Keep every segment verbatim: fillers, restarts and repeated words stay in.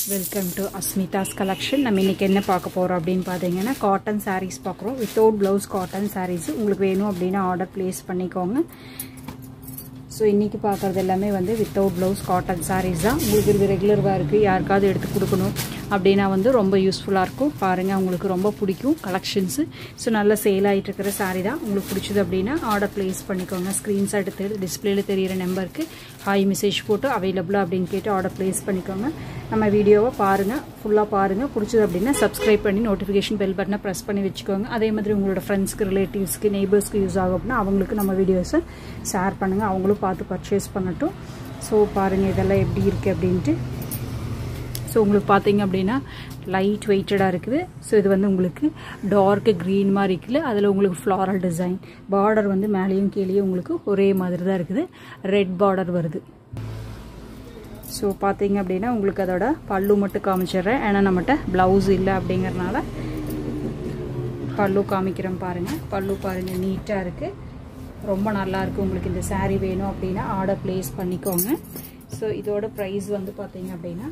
Welcome to asmitha's collection. நம்ம இன்னைக்கு என்ன பார்க்க போறோம் அப்படினு பாத்தீங்கன்னா cotton sarees பார்க்கறோம். Without blouse cotton sarees உங்களுக்கு வேணும் அப்படினா ஆர்டர் பிளேஸ் பண்ணிக்கோங்க. சோ இன்னைக்கு பார்க்கிறது எல்லாமே வந்து without blouse cotton sarees தான். உங்களுக்கு ரெகுலர் வேருக்கு யாருக்காவது எடுத்து கொடுக்கணும் அப்படினா வந்து ரொம்ப யூஸ்ஃபுல்லா இருக்கும். பாருங்க உங்களுக்கு ரொம்ப பிடிக்கும் கலெக்ஷன்ஸ். சோ நல்ல சேல் ஆயிட்டு இருக்கிற saree தான். உங்களுக்கு பிடிச்சது அப்படினா ஆர்டர் பிளேஸ் பண்ணிக்கோங்க. ஸ்கிரீன்ஷாட் எடுத்து டிஸ்ப்ளேல தெரியுற நம்பருக்கு ஹாய் மெசேஜ் போட்டு அவைலபிளா அப்படினு கேட்டு ஆர்டர் பிளேஸ் பண்ணிக்கோங்க. நம்ம வீடியோவை பாருங்க, ஃபுல்லா பாருங்க. பிடிச்சது அப்படினா Subscribe பண்ணி நோட்டிஃபிகேஷன் பெல் பட்டனை பிரஸ் பண்ணி வெச்சுக்கோங்க. அதே மாதிரி உங்களோட ஃப்ரெண்ட்ஸ்க்கு, ரிலேட்டிவ்ஸ்க்கு, நெய்பர்ஸ்க்கு யூஸ் ஆகும் அப்படினா அவங்களுக்கு நம்ம வீடியோஸை ஷேர் பண்ணுங்க. அவங்களும் பார்த்து பர்ச்சேஸ் பண்ணட்டும். சோ பாருங்க இதெல்லாம் எப்படி இருக்கு அப்படினு. சோ உங்களுக்கு பாத்தீங்க அப்படினா லைட் வெயிட்டடா இருக்குது. சோ இது வந்து உங்களுக்கு டார்க் green மாதிரி இருக்குல, அதுல உங்களுக்கு floral design. border வந்து மேலேயும் கீழேயும் உங்களுக்கு ஒரே மாதிரி தான் இருக்குது. ரெட் border வருது. சோ பாத்தீங்க அப்படினா உங்களுக்கு அதோட பல்லு மட்டும் காமிச்சறேன். ஏனா நம்மட்ட ப்лауஸ் இல்ல அப்படிங்கறனால பல்லு காமிக்கிறேன் பாருங்க. பல்லு பாருங்க நீட்டா இருக்கு. ரொம்ப நல்லா இருக்கு. உங்களுக்கு இந்த saree வேணும் அப்படினா ஆர்டர் பிளேஸ் பண்ணிக்கோங்க. சோ இதோட பிரைஸ் வந்து பாத்தீங்க அப்படினா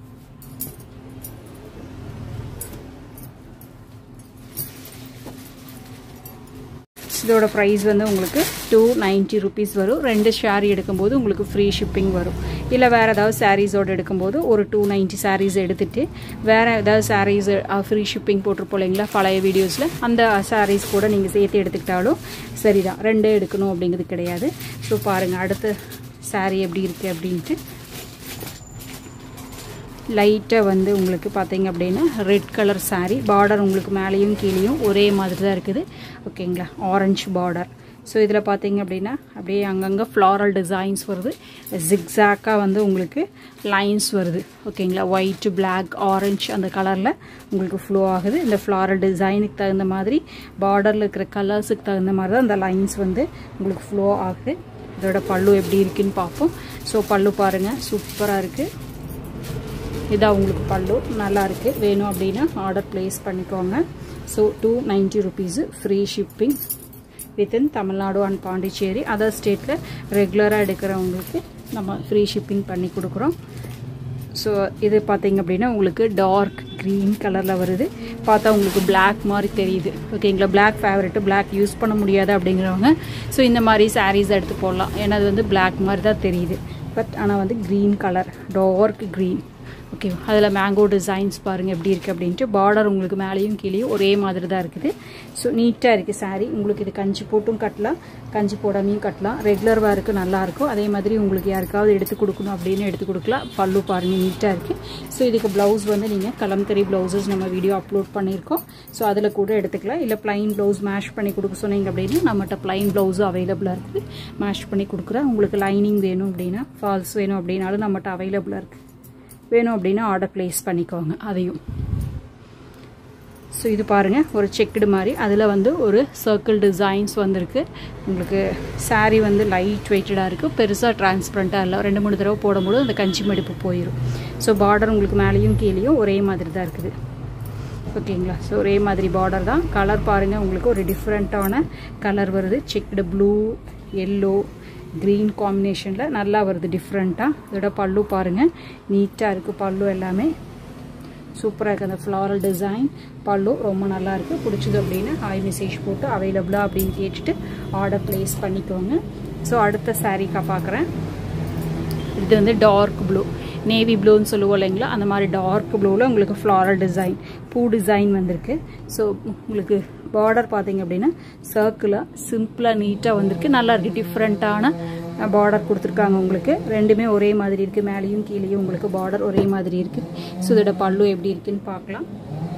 இதோட பிரைஸ் வந்து உங்களுக்கு two ninety rupees வரும். ரெண்டு saree எடுக்கும்போது உங்களுக்கு ஃப்ரீ ஷிப்பிங் வரும். இல்ல வேற ஏதாவது sarees ஓட எடுக்கும்போது ஒரு two ninety sarees எடுத்துட்டு வேற ஏதாவது sarees ஃப்ரீ ஷிப்பிங் போட்டுருப்போம்ங்களா பழைய வீடியோஸ்ல, அந்த sarees கூட நீங்க சேர்த்து எடுத்துக்கிட்டாலும் சரிதான். ரெண்டே எடுக்கணும் அப்படிங்கிறது கிடையாது. சோ பாருங்க அடுத்த saree எப்படி இருக்கு அப்படின்ட்டு. லைட்டா வந்து உங்களுக்கு பாத்தீங்க அப்படினா ரெட் கலர் saree. border உங்களுக்கு மேலேயும் கீழேயும் ஒரே மாதிரி தான் இருக்குது. ஓகேங்களா, ஆரஞ்சு border. சோ இதல பாத்தீங்க அப்படினா அப்படியே அங்கங்க floral designs வருது. zigzag வந்து உங்களுக்கு lines வருது. ஓகேங்களா, white, black, orange அந்த கலர்ல உங்களுக்கு flow ஆகுது. இந்த floral designக்கு தகுந்த மாதிரி borderல இருக்கிற கலர்ஸ்க்கு தகுந்த மாதிரி தான் அந்த lines வந்து உங்களுக்கு flow ஆகுது. இதோட பல்லு எப்படி இருக்குன்னு பாப்போம். சோ பல்லு பாருங்க சூப்பரா இருக்கு. இதா உங்களுக்கு பல்லு நல்லா இருக்கு. வேணும் அப்படினா ஆர்டர் பிளேஸ் பண்ணிக்கோங்க. So two ninety rupees free shipping within Tamil Nadu and Pondicherry. Other ஸ்டேட்ல ரெகுலரா எடுக்கிறவங்களுக்கு நம்ம ஃப்ரீ ஷிப்பிங் பண்ணி கொடுக்குறோம். சோ இது பாத்தீங்க அப்படினா உங்களுக்கு டார்க் green கலர்ல வருது. பார்த்தா உங்களுக்கு black மாதிரி தெரியுது. ஓகேங்களா, black ஃபேவரட், black யூஸ் பண்ண முடியாது அப்படிங்கறவங்க சோ இந்த மாதிரி sarees எடுத்து போடலாம். ஏன்னா அது வந்து black மாதிரி தான் தெரியுது. பட் ஆனா வந்து green colour, dark green. Okay, அதில் மேங்கோ டிசைன்ஸ் பாருங்கள் எப்படி இருக்குது அப்படின்ட்டு. பார்டர் உங்களுக்கு மேலேயும் கீழேயும் ஒரே மாதிரி தான் இருக்குது. ஸோ நீட்டாக இருக்குது saree. உங்களுக்கு இது கஞ்சி போட்டும் கட்டலாம், கஞ்சி போடாமையும் கட்டலாம். ரெகுலர் வேருக்கு நல்லாயிருக்கும். அதே மாதிரி உங்களுக்கு யாருக்காவது எடுத்து கொடுக்கணும் அப்படின்னு எடுத்து கொடுக்கலாம். பல்லு பாருங்கள் நீட்டாக இருக்குது. ஸோ இதுக்கு ப்ளவுஸ் வந்து நீங்கள் கலம்கரி ப்ளவுசஸ் நம்ம வீடியோ அப்லோட் பண்ணியிருக்கோம். ஸோ அதில் கூட எடுத்துக்கலாம். இல்லை ப்ளைன் ப்ளவுஸ் மேஷ் பண்ணி கொடுக்க சொன்னீங்க அப்படின்னா நம்மகிட்ட ப்ளைன் ப்ளவுஸும் அவைலபிளாக இருக்குது. மேஷ் பண்ணி கொடுக்குறேன். உங்களுக்கு லைனிங் வேணும் அப்படின்னா, ஃபால்ஸ் வேணும் அப்படின்னாலும் நம்மகிட்ட அவைலபிளாக இருக்குது. வேணும் அப்படின்னா ஆர்டர் பிளேஸ் பண்ணிக்கோங்க அதையும். ஸோ இது பாருங்க ஒரு செக்குடு மாதிரி, அதில் வந்து ஒரு சர்க்கிள் டிசைன்ஸ் வந்திருக்கு. உங்களுக்கு saree வந்து லைட் வெயிட்டடாக இருக்குது. பெருசாக டிரான்ஸ்பரண்ட்டாக இல்லை. ரெண்டு மூணு தடவை போடும்போது அந்த கஞ்சி மடிப்பு போயிடும். ஸோ பார்டர் உங்களுக்கு மேலேயும் கீழேயும் ஒரே மாதிரி தான் இருக்குது. ஓகேங்களா, ஸோ ஒரே மாதிரி பார்டர் தான். கலர் பாருங்கள் உங்களுக்கு ஒரு டிஃப்ரெண்ட்டான கலர் வருது. செக்குடு ப்ளூ, எல்லோ, கிரீன் காம்பினேஷனில் நல்லா வருது டிஃப்ரெண்ட்டாக. இதோட பல்லு பாருங்கள் நீட்டாக இருக்குது. பல்லு எல்லாமே சூப்பராக இருக்குது. அந்த ஃப்ளாரல் டிசைன் பல்லு ரொம்ப நல்லா இருக்குது. பிடிச்சது அப்படின்னா ஹாய் மெசேஜ் போட்டு அவைலபிளா அப்படின்னு கேட்டுட்டு ஆர்டர் பிளேஸ் பண்ணிக்கோங்க. ஸோ அடுத்த சாரீக்கா பார்க்குறேன். இது வந்து டார்க் ப்ளூ, நேவி ப்ளூன்னு சொல்லுவோம் இல்லைங்களா, அந்த மாதிரி டார்க் ப்ளூவில் உங்களுக்கு ஃப்ளாரல் டிசைன், பூ டிசைன் வந்திருக்கு. ஸோ உங்களுக்கு பார்டர் பார்த்தீங்க அப்படின்னா சர்க்கிளாக சிம்பிளாக நீட்டாக வந்திருக்கு. நல்லா இருக்குது. டிஃப்ரெண்ட்டான பார்டர் கொடுத்துருக்காங்க உங்களுக்கு. ரெண்டுமே ஒரே மாதிரி இருக்குது. மேலேயும் கீழேயும் உங்களுக்கு பார்டர் ஒரே மாதிரி இருக்குது. ஸோ இதோட பல்லு எப்படி இருக்குன்னு பார்க்கலாம்.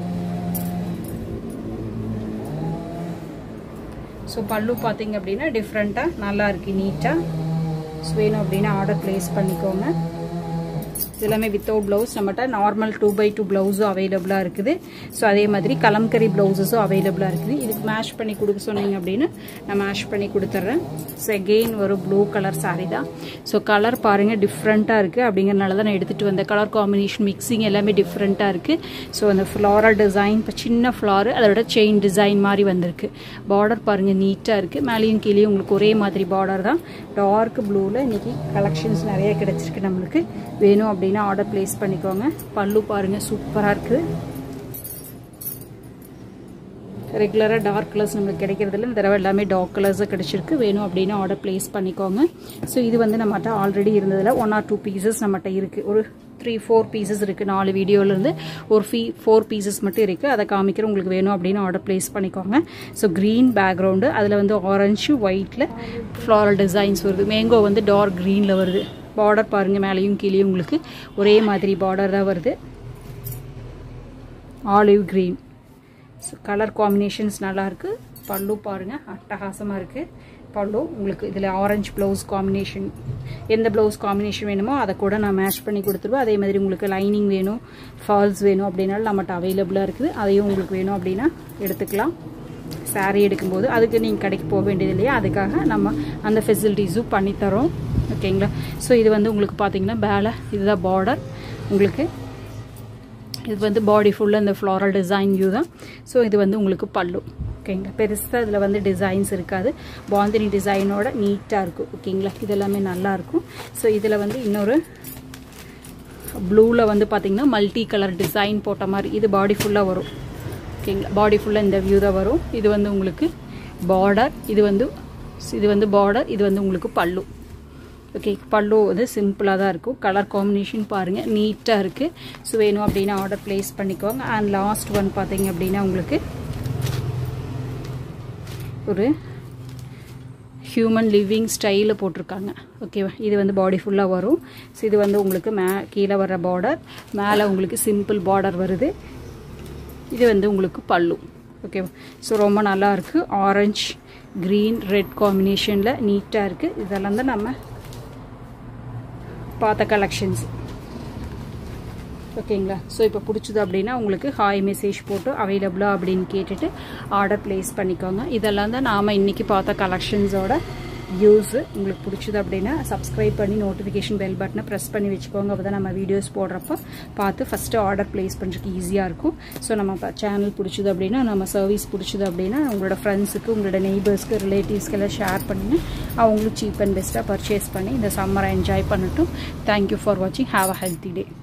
ஸோ பல்லு பார்த்தீங்க அப்படின்னா டிஃப்ரெண்ட்டாக நல்லா இருக்குது, நீட்டாக. ஸோ வேணும் அப்படின்னா ஆர்டர் பிளேஸ் பண்ணிக்கோங்க. இதெல்லாமே வித்தவுட் ப்ளவுஸ். நம்மகிட்ட நார்மல் டூ பை டூ ப்ளவுஸும் அவைலபிளாக இருக்குது. ஸோ அதே மாதிரி கலம்கரி ப்ளவுஸஸும் அவைலபிளாக இருக்குது. இதுக்கு மேஷ் பண்ணி கொடுக்க சொன்னீங்க அப்படின்னு நான் மேஷ் பண்ணி கொடுத்துட்றேன். ஸோ அகெயின் ஒரு ப்ளூ கலர் சாரீ தான். ஸோ கலர் பாருங்கள் டிஃப்ரெண்ட்டாக இருக்குது. அப்படிங்கிறனால தான் நான் எடுத்துகிட்டு வந்தேன். கலர் காம்பினேஷன் மிக்சிங் எல்லாமே டிஃப்ரெண்ட்டாக இருக்குது. ஸோ அந்த ஃப்ளாரல் டிசைன், இப்போ சின்ன ஃப்ளாரு, அதோட செயின் டிசைன் மாதிரி வந்திருக்கு. பார்டர் பாருங்கள் நீட்டாக இருக்குது. மேலேயும் கீழே உங்களுக்கு ஒரே மாதிரி பார்டர் தான். டார்க் ப்ளூவில் இன்றைக்கி கலெக்ஷன்ஸ் நிறைய கிடச்சிருக்கு நம்மளுக்கு. வேணும் அப்படி அப்படின்னா ஆர்டர் பிளேஸ் பண்ணிக்கோங்க. பல்லு பாருங்கள் சூப்பராக இருக்குது. ரெகுலராக டார்க் கலர்ஸ் நம்மளுக்கு கிடைக்கிறதில்ல, இந்த தடவை எல்லாமே டார்க் கலர்ஸாக கிடச்சிருக்கு. வேணும் அப்படின்னா ஆர்டர் பிளேஸ் பண்ணிக்கோங்க. ஸோ இது வந்து நம்மகிட்ட ஆல்ரெடி இருந்ததில் ஒன் ஆர் டூ பீசஸ் நம்மகிட்ட இருக்குது. ஒரு த்ரீ ஃபோர் பீசஸ் இருக்குது. நாலு வீடியோலேருந்து ஒரு ஃபீ ஃபோர் பீசஸ் மட்டும் இருக்குது. அதை காமிக்கிற உங்களுக்கு வேணும் அப்படின்னு ஆர்டர் பிளேஸ் பண்ணிக்கோங்க. ஸோ க்ரீன் பேக்ரவுண்டு, அதில் வந்து ஆரஞ்சு ஒயிட்டில் ஃப்ளாரல் டிசைன்ஸ் வருது. மேங்கோ வந்து டார்க் க்ரீனில் வருது. பார்டர் பாருங்கள், மேலேயும் கீழேயும் உங்களுக்கு ஒரே மாதிரி பார்டர் தான் வருது. Olive green. So colour combinations நல்லாயிருக்கு. பல்லு பாருங்கள் அட்டகாசமாக இருக்குது. பல்லு உங்களுக்கு இதில் ஆரஞ்சு ப்ளவுஸ் காம்பினேஷன், எந்த ப்ளவுஸ் காம்பினேஷன் வேணுமோ அதை கூட நான் மேட்ச் பண்ணி கொடுத்துருவேன். அதே மாதிரி உங்களுக்கு லைனிங் வேணும், ஃபால்ஸ் வேணும் அப்படின்னாலும் நம்மகிட்ட அவைலபிளாக இருக்குது. அதையும் உங்களுக்கு வேணும் அப்படின்னா எடுத்துக்கலாம். சாரீ எடுக்கும்போது அதுக்கு நீங்கள் கடைக்கு போக வேண்டியது இல்லையா, அதுக்காக நம்ம அந்த ஃபெசிலிட்டிஸும் பண்ணித்தரோம். ஓகேங்களா. ஸோ இது வந்து உங்களுக்கு பார்த்தீங்கன்னா மேலே இதுதான் பார்டர். உங்களுக்கு இது வந்து பாடி ஃபுல்லாக இந்த ஃப்ளாரல் டிசைன் வியூ தான். ஸோ இது வந்து உங்களுக்கு பல்லு. ஓகேங்களா. பெருசாக இதில் வந்து டிசைன்ஸ் இருக்காது. பாந்தினி டிசைனோட நீட்டாக இருக்கும். ஓகேங்களா. இதெல்லாமே நல்லாயிருக்கும். ஸோ இதில் வந்து இன்னொரு ப்ளூவில் வந்து பார்த்திங்கன்னா மல்டி கலர் டிசைன் போட்ட மாதிரி இது பாடி ஃபுல்லாக வரும். ஓகேங்களா. பாடி ஃபுல்லாக இந்த வியூ தான் வரும். இது வந்து உங்களுக்கு பார்டர், இது வந்து இது வந்து பார்டர், இது வந்து உங்களுக்கு பல்லு. ஓகே. பல்லு வந்து சிம்பிளாக தான் இருக்கும். கலர் காம்பினேஷன் பாருங்கள் நீட்டாக இருக்குது. ஸோ வேணும் அப்படின்னா ஆர்டர் பிளேஸ் பண்ணிக்கோங்க. அண்ட் லாஸ்ட் ஒன் பார்த்தீங்க அப்படின்னா உங்களுக்கு ஒரு ஹியூமன் லிவிங் ஸ்டைலில் போட்டிருக்காங்க. ஓகேவா. இது வந்து பாடி ஃபுல்லாக வரும். ஸோ இது வந்து உங்களுக்கு மே கீழே வர்ற பார்டர், மேலே உங்களுக்கு சிம்பிள் பார்டர் வருது. இது வந்து உங்களுக்கு பல்லு. ஓகேவா. ஸோ ரொம்ப நல்லா இருக்குது. ஆரஞ்ச் க்ரீன் ரெட் காம்பினேஷனில் நீட்டாக இருக்குது. இதெல்லாம் தான் நம்ம பார்த்த கலெக்ஷன்ஸ். ஓகேங்களா. ஸோ இப்போ பிடிச்சது அப்படின்னா உங்களுக்கு ஹாய் மெசேஜ் போட்டு அவைலபிளா அப்படின்னு கேட்டுட்டு ஆர்டர் பிளேஸ் பண்ணிக்கோங்க. இதெல்லாம் தான் நாம் இன்றைக்கி பார்த்த கலெக்ஷன்ஸோட யூஸ். உங்களுக்கு பிடிச்சது அப்படின்னா சப்ஸ்கிரைப் பண்ணி நோட்டிஃபிகேஷன் பெல் பட்டனை ப்ரெஸ் பண்ணி வச்சுக்கோங்க. அப்போ தான் நம்ம வீடியோஸ் போடுறப்போ பார்த்து ஃபஸ்ட்டு ஆர்டர் பிளேஸ் பண்ணுறதுக்கு ஈஸியாக இருக்கும். ஸோ நம்ம சேனல் பிடிச்சது அப்படின்னா, நம்ம சர்வீஸ் பிடிச்சது அப்படின்னா உங்களோட ஃப்ரெண்ட்ஸுக்கு, உங்களோட நெய்பர்ஸ்க்கு, ரிலேட்டிவ்ஸ்க்கெல்லாம் ஷேர் பண்ணிங்க. அவங்களும் சீப் அண்ட் பெஸ்ட்டாக பர்ச்சேஸ் பண்ணி இந்த சம்மரை என்ஜாய் பண்ணட்டும். தேங்க்யூ ஃபார் வாட்சிங். Have a healthy day.